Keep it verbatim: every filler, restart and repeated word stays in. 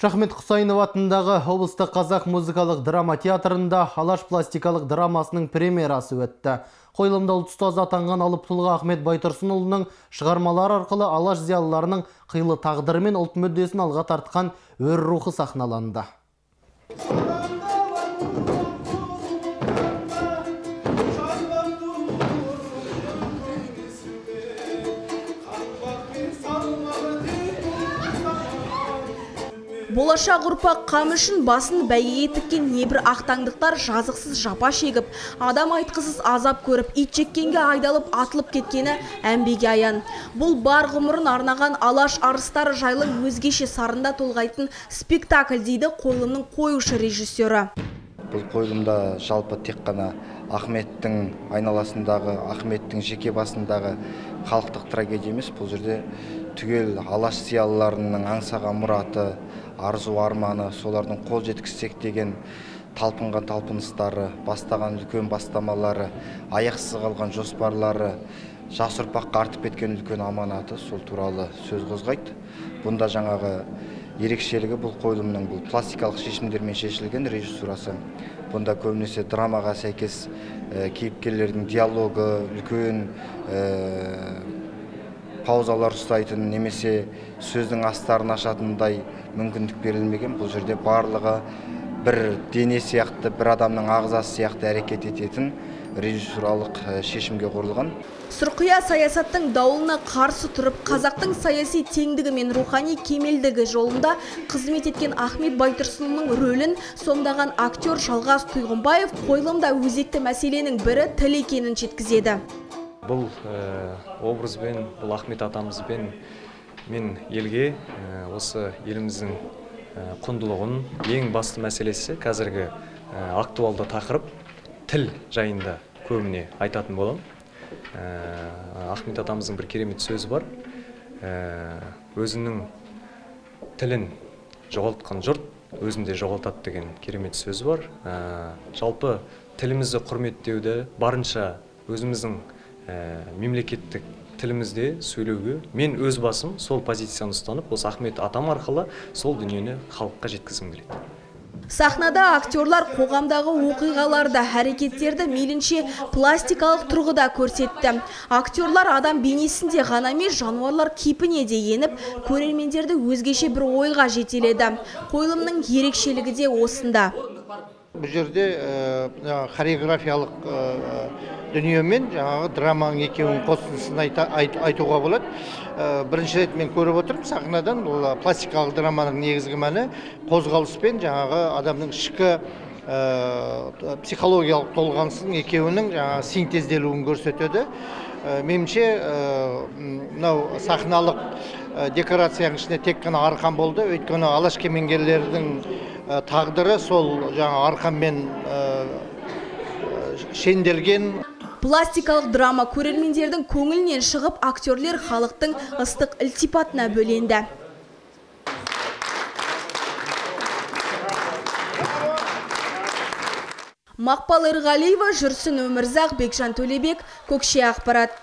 Шахмет Құсайынов атындағы облыстық қазақ музыкалық драма театрында Алаш пластикалық драмасының премьерасы өтті. Қойылымда ұлт ұстазы атанған алып тұлға Ахмет Байтұрсынұлының шығармалары арқылы алаш зиялыларының қилы тағдыры мен ұлт мүддесін алға тартқан өр рухы сахналанды. Болашақ ұрпақ қам үшін басын бәйгеге тіккен небір ақтаңдықтар жазықсыз жапа шегіп, адам айтқысыз азап көріп, ит жеккенге айдалып атылып кеткені әмбеге аян. Бұл бар ғұмырын арнаған алаш арыстары жайлы өзгеше сарында толғайтын спектакль дейді қойылымның қоюшы режиссері. Бұл қойылымда жалпы тек қана Ахметтің айналасындағы, Ахметтің жеке басындағы халықтық трагедия емес, бұл жерде түгел алаш зиялыларының аңсаған мұраты, арзу арманы, солардың қол жеткізсек деген талпынған талпыныстары, бастаған үлкен бастамалары, аяқсыз қалған жоспарлары, жас ұрпаққа артып кеткен үлкен аманаты сол туралы сөз қозғайды. Бұнда жаңағы ерекшелігі бұл қойылымның бұл пластикалық шешімдермен шешілген режиссурасы. Бұнда көбінесе драмаға сәйкес кейіпкерлердің диалогы, үлкен паузалар ұстайтын немесе сөздің астарын ашатындай мүмкіндік берілмеген. Бұл жерде барлығы бір дене сияқты, бір адамның ағзасы сияқты әрекет ететін режиссуралық шешімге құрылған. Сұрқия саясаттың дауылына қарсы тұрып, қазақтың саяси теңдігі мен рухани кемелдігі жолында қызмет еткен Ахмет Байтұрсынұлының рөлін сомдаған актер Жалғас Тұйғынбаев қойылымда өзекті мәселенің бірі тіл екенін жеткізеді. Бұл образбен, бұл Ахмет атамызбен мен елге осы еліміздің құндылығын, ең басты мәселесі қазіргі актуалды тақырып тіл жайында көбіне айтатын болам. Ахмет атамыздың бір керемет сөзі бар. Өзінің тілін жоғалтқан жұрт өзінде жоғалтады деген керемет сөзі бар. Жалпы тілімізді құрметтеуді барынша өзіміздің мемлекеттік тілімізде сөйлеуге мен өз басым сол позицияны ұстанып, осы Ахмет атам арқылы сол дүниені халыққа жеткізгім келеді. Сахнада актерлар қоғамдағы оқиғаларды, әрекеттерді мейлінше пластикалық тұрғыда көрсетті. Актерлар адам бейнесінде ғана емес, жануарлар кейпіне де еніп, көрермендерді өзгеше бір ойға жетеледі. Қойылымның ерекшелігі де осында. Бұл жерде хореографиялық дүниемен жаңағы драманың екеуінің қосындысын айтуға болады. Бірінші рет мен көріп отырмын сахнадан, бұл пластикалық драманың негізгі мәні қозғалыспен жаңағы адамның ішкі психологиялық толғанысын екеуінің жаңағы синтезделуін көрсетеді. Меніңше мынау сахналық декорацияның ішінде тек қана арқан болды, өйткені алаш кемеңгерлердің тағдыры сол жаңа арқанмен шенделген. Пластикалық драма көрермендердің көңілінен шығып, актерлер халықтың ыстық ілтипатына бөленді. Мақпал Ерғалиева, Жүрсін Өмірзақ, Бекжан Төлебек, Көкше ақпарат.